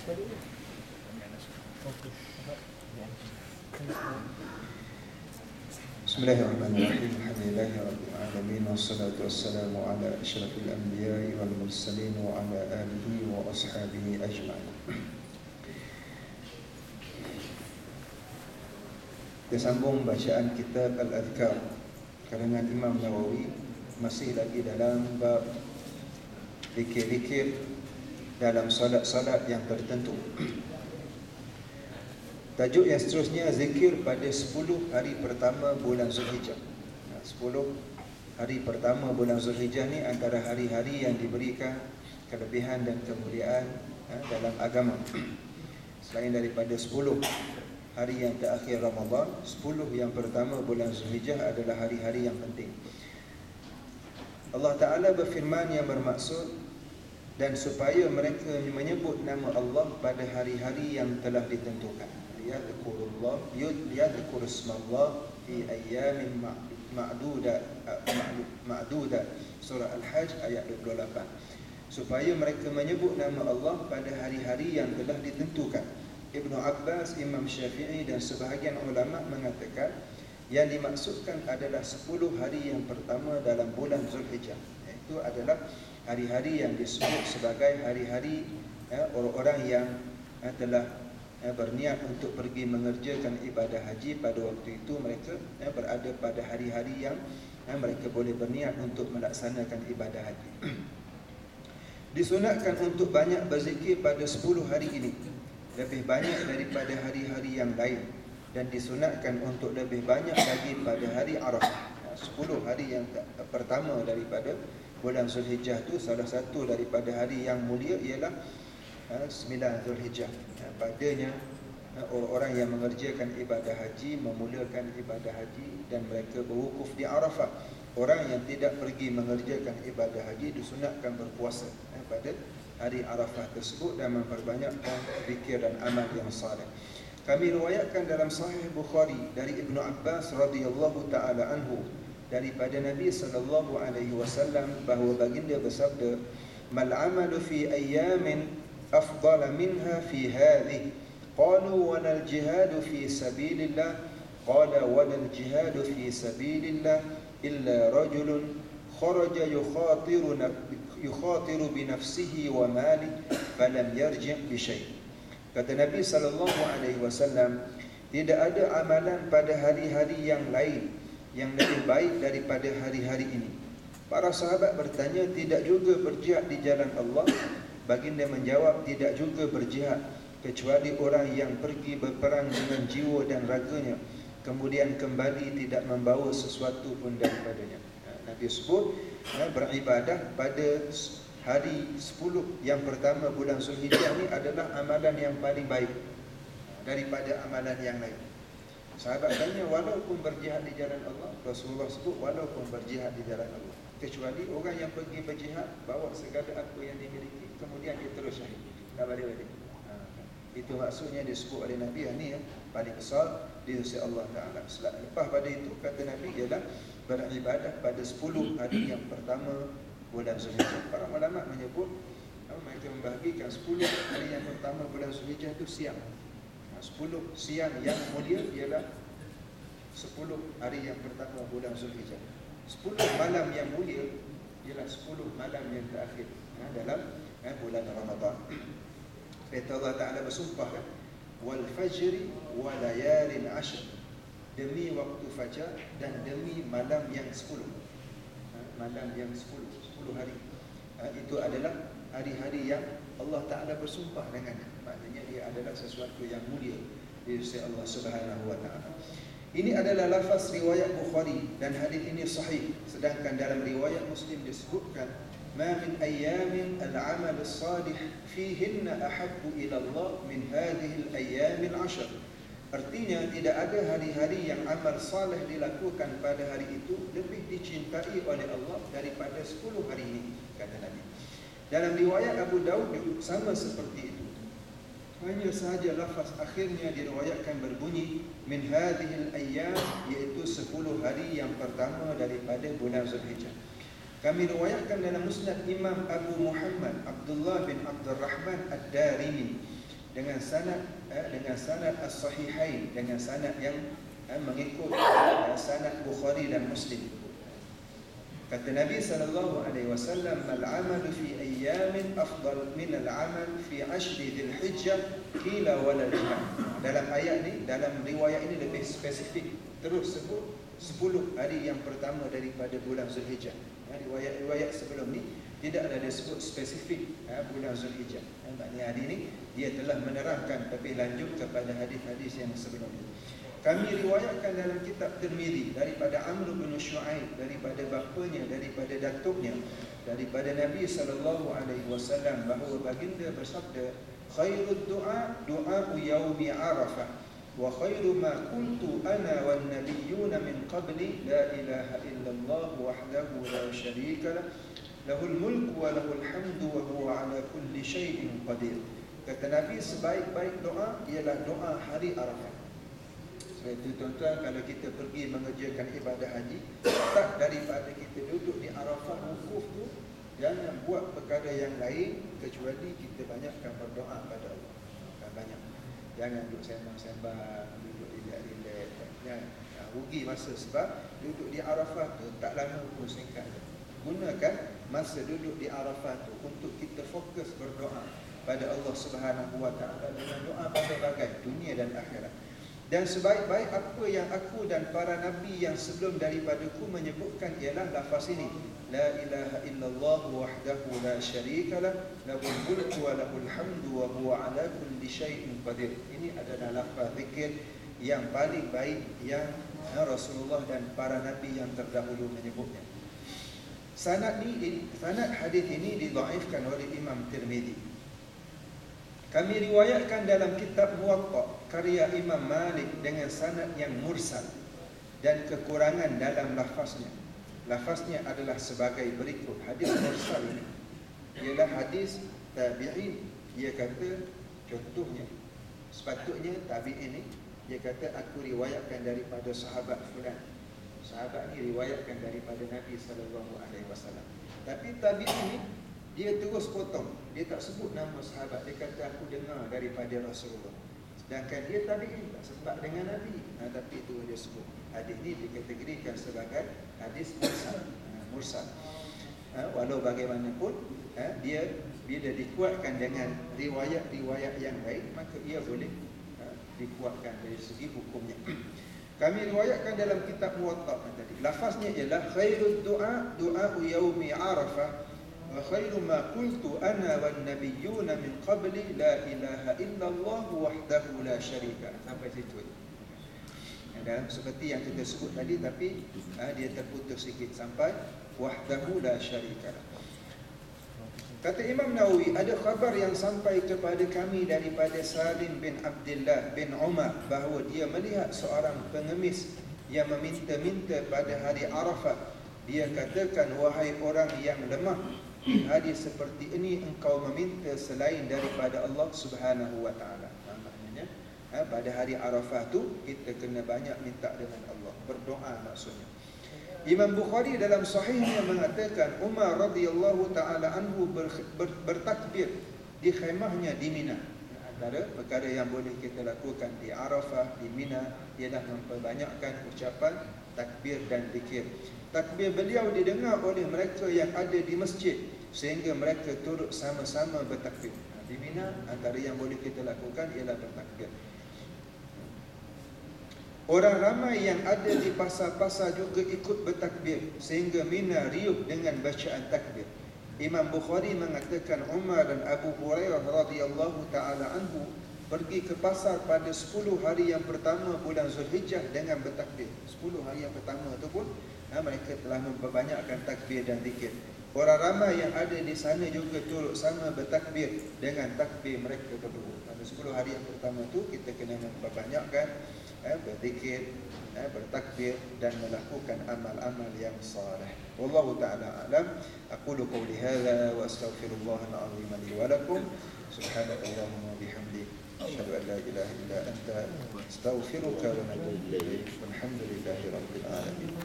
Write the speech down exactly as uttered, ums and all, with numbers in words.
Bismillahirrahmanirrahim. Alhamdulillahirabbil alamin wassalatu wassalamu ala asyrafil anbiya'i wal mursalin wa ala alihi wa ashabihi ajma'in. Kita sambung bacaan kitab Al-Adhkar karangan Imam Nawawi, masih lagi dalam bab zikir-zikir dalam salat-salat yang tertentu. Tajuk yang seterusnya, zikir pada sepuluh hari pertama bulan Zulhijjah. sepuluh hari pertama bulan Zulhijjah ni antara hari-hari yang diberikan kelebihan dan kemuliaan dalam agama. Selain daripada sepuluh hari yang terakhir Ramadan, sepuluh yang pertama bulan Zulhijjah adalah hari-hari yang penting. Allah Ta'ala berfirman yang bermaksud, dan supaya mereka menyebut nama Allah pada hari-hari yang telah ditentukan. Yadhkurullah yadhkurusmallah fi ayyamin ma'dudat ma'dudat surah Al-Hajj ayat dua puluh lapan. Supaya mereka menyebut nama Allah pada hari-hari yang telah ditentukan. Ibnu Abbas, Imam Syafi'i dan sebahagian ulama mengatakan yang dimaksudkan adalah sepuluh hari yang pertama dalam bulan Zulhijjah. Itu adalah hari-hari yang disebut sebagai hari-hari ya, orang-orang yang ya, telah ya, berniat untuk pergi mengerjakan ibadah haji. Pada waktu itu mereka ya, berada pada hari-hari yang ya, mereka boleh berniat untuk melaksanakan ibadah haji. Disunatkan untuk banyak berzikir pada sepuluh hari ini, lebih banyak daripada hari-hari yang lain, dan disunatkan untuk lebih banyak lagi pada hari Arafah. sepuluh hari yang pertama daripada bulan Zulhijjah itu, salah satu daripada hari yang mulia ialah sembilan Zulhijjah. Padanya orang-orang yang mengerjakan ibadah haji memulakan ibadah haji dan mereka berwukuf di Arafah. Orang yang tidak pergi mengerjakan ibadah haji disunatkan berpuasa pada hari Arafah tersebut dan memperbanyakkan zikir dan amal yang saleh. Kami riwayatkan dalam Sahih Bukhari dari Ibnu Abbas radhiyallahu taala anhu daripada Nabi sallallahu alaihi wasallam bahawa baginda bersabda, "Mal 'amalu fi ayyamin afdala minha fi hadhihi." Qalu wa lal jihadu fi sabilillah. Qala wa lal jihadu fi sabilillah illa rajulun kharaja yukhatiru yukhatiru bi nafsihi wa mali falam yarji' bi syai'. Kata Nabi sallallahu alaihi wasallam, tidak ada amalan pada hari-hari yang lain yang lebih baik daripada hari-hari ini. Para sahabat bertanya, tidak juga berjihad di jalan Allah? Baginda menjawab, tidak juga berjihad kecuali orang yang pergi berperang dengan jiwa dan raganya, kemudian kembali tidak membawa sesuatu pun daripadanya. Nabi sebut ya, beribadah pada hari sepuluh yang pertama bulan Zulhijjah ni adalah amalan yang paling baik daripada amalan yang lain. Sahabat tanya, walaupun berjihad di jalan Allah? Rasulullah sebut, walaupun berjihad di jalan Allah, kecuali orang yang pergi berjihad bawa segala apa yang dimiliki, kemudian dia terus syahid, tak balik-balik. Ha, itu maksudnya disebut oleh Nabi yang ni ya, paling besar di sisi Allah Ta'ala. Lepas pada itu kata Nabi ialah beribadah pada sepuluh hari yang pertama bulan Zulhijjah. Para ulama menyebut mereka membahagikan sepuluh hari yang pertama bulan Zulhijjah itu siang. sepuluh siang yang mulia ialah sepuluh hari yang pertama bulan Zulhijjah. sepuluh malam yang mulia ialah sepuluh malam yang terakhir ha, dalam ha, bulan Ramadan. Kata Allah Ta'ala bersumpah kan, wal fajri wa layalin ashr, demi waktu fajar dan demi malam yang sepuluh. Ha, malam yang sepuluh, sepuluh hari. Ha, itu adalah hari-hari yang Allah Ta'ala bersumpah dengannya. Maknanya dia adalah sesuatu yang mulia di sisi Allah Subhanahu wa Ta'ala. Ini adalah lafaz riwayat Bukhari dan hadis ini sahih. Sedangkan dalam riwayat Muslim disebutkan, ma min ayyamin al-amal as-salih fihinna ahabbu ila Allah min hadhihi al-ayyam al-ashr. Artinya tidak ada hari-hari yang amal saleh dilakukan pada hari itu lebih dicintai oleh Allah daripada sepuluh hari ini, kata Nabi. Dalam riwayat Abu Daud sama seperti itu. Hanya sahaja lafaz akhirnya diriwayatkan berbunyi min hadhil ayyam, iaitu sepuluh hari yang pertama daripada bulan Zulhijjah. Kami riwayatkan dalam Musnad Imam Abu Muhammad Abdullah bin Abdul Rahman Ad-Darimi dengan sanad eh, dengan sanad as-sahihain, dengan sanad yang eh, mengikut eh, sanad Bukhari dan Muslim. Kata Nabi sallallahu alaihi wasallam, "Al-'amalu fi ayyamin afdal min al-'amal fi ashri Dzulhijjah qila wala jihad." Dalam ayat ni, dalam riwayat ini lebih spesifik, terus sebut sepuluh hari yang pertama daripada bulan Zulhijjah. Ya, riwayat-riwayat sebelum ni tidaklah dia sebut spesifik ya, bulan Zulhijjah. Ya, maknanya hari ini dia telah menerangkan lebih lanjut kepada hadis-hadis yang sebelum ini. Kami riwayatkan dalam kitab Tirmizi daripada Amr bin Shu'aib, daripada bapanya, daripada datuknya, daripada Nabi sallallahu alaihi wasallam bahawa baginda bersabda, "Khairud du'a du'a yaumi Arafah wa khairu ma qultu ana wan nabiyyuna min qabli la ilaha illallah wahdahu la syarika lah lahul mulku wa lahul hamdu wa huwa ala kulli syai'in qadir." Kata Nabi, sebaik-baik doa ialah doa hari Arafah. Sebab itu tuan-tuan, kalau kita pergi mengerjakan ibadah haji, tak daripada kita duduk di Arafah wukuf tu, jangan buat perkara yang lain kecuali kita banyakkan berdoa pada Allah. Bukan banyak. Jangan duduk sembang-sembang, duduk relax-relax. Jangan rugi masa, sebab duduk di Arafah tu tak lama pun, singkat. Gunakan masa duduk di Arafah tu untuk kita fokus berdoa pada Allah Subhanahu wa taala dengan doa berbagai dunia dan akhirat. Dan sebaik-baik apa yang aku dan para nabi yang sebelum daripadaku menyebutkan ialah lafaz ini, la ilaha illallah wahdahu la syarika lah lahul mulku wa lahul hamdu wa huwa ala kulli syai'in qadir. Ini adalah lafaz zikir yang paling baik yang Rasulullah dan para nabi yang terdahulu menyebutnya. Sanad ni, sanad hadis ini didhaifkan oleh Imam Tirmizi. Kami riwayatkan dalam kitab Muwatta karya Imam Malik dengan sanad yang mursal dan kekurangan dalam lafaznya. Lafaznya adalah sebagai berikut. Hadis mursal ini ialah hadis tabi'in. Dia kata, contohnya, sepatutnya tabi'in ini, dia kata, aku riwayatkan daripada sahabat fulan. Sahabat ni riwayatkan daripada Nabi sallallahu alaihi wasallam. Tapi tabi'in ini dia terus potong. Dia tak sebut nama sahabat. Dia kata, aku dengar daripada Rasulullah. Sedangkan dia tabi'in, tak sebab dengan Nabi. Nah, tapi itu dia sebut. Hadis ini dikategorikan sebagai hadis mursal. Ha, mursal. Ha, walau bagaimanapun, ha, dia bila dikuatkan dengan riwayat-riwayat yang lain, maka ia boleh ha, dikuatkan dari segi hukumnya. Kami riwayatkan dalam kitab Muwatta tadi. Lafaznya ialah khairud du'a du'a yaumi Arafah wa khairu ma qultu ana wan nabiyyuna min qabli la ilaha illallah wahdahu la syarika. Sampai situ. Dan seperti yang kita sebut tadi, tapi ha, dia terputus sikit sampai wahdahu la syarika. Kata Imam Nawawi, ada khabar yang sampai kepada kami daripada Salim bin Abdullah bin Umar bahawa dia melihat seorang pengemis yang meminta-minta pada hari Arafah. Dia katakan, wahai orang yang lemah, di hari seperti ini engkau meminta selain daripada Allah Subhanahu wa taala. Maknanya ha, pada hari Arafah tu kita kena banyak minta dengan Allah, berdoa maksudnya. Imam Bukhari dalam sahihnya mengatakan Umar radhiyallahu taala anhu ber, ber, bertakbir di khemahnya di Mina. Antara perkara yang boleh kita lakukan di Arafah, di Mina, ialah memperbanyakkan ucapan takbir dan zikir. Takbir beliau didengar oleh mereka yang ada di masjid sehingga mereka turut sama-sama bertakbir. Di Mina antara yang boleh kita lakukan ialah bertakbir. Orang ramai yang ada di pasar-pasar juga ikut bertakbir sehingga Mina riuh dengan bacaan takbir. Imam Bukhari mengatakan Umar dan Abu Hurairah radhiyallahu taala anhu pergi ke pasar pada sepuluh hari yang pertama bulan Zulhijjah dengan bertakbir. sepuluh hari yang pertama itu pun ha, mereka telah memperbanyakkan takbir dan zikir. Orang ramai yang ada di sana juga turut sama bertakbir dengan takbir mereka berdua. Pada sepuluh hari yang pertama itu kita kena memperbanyakkan eh, berzikir, eh, bertakbir dan melakukan amal-amal yang saleh. Wallahu ta'ala a'lam. Aqulu qawli hadza wa astaghfirullahal azim li wa lakum. Subhanakallahumma wa bihamdik asyhadu an la ilaha illa anta astaghfiruka wa atubu ilaik. Walhamdulillahi rabbil alamin.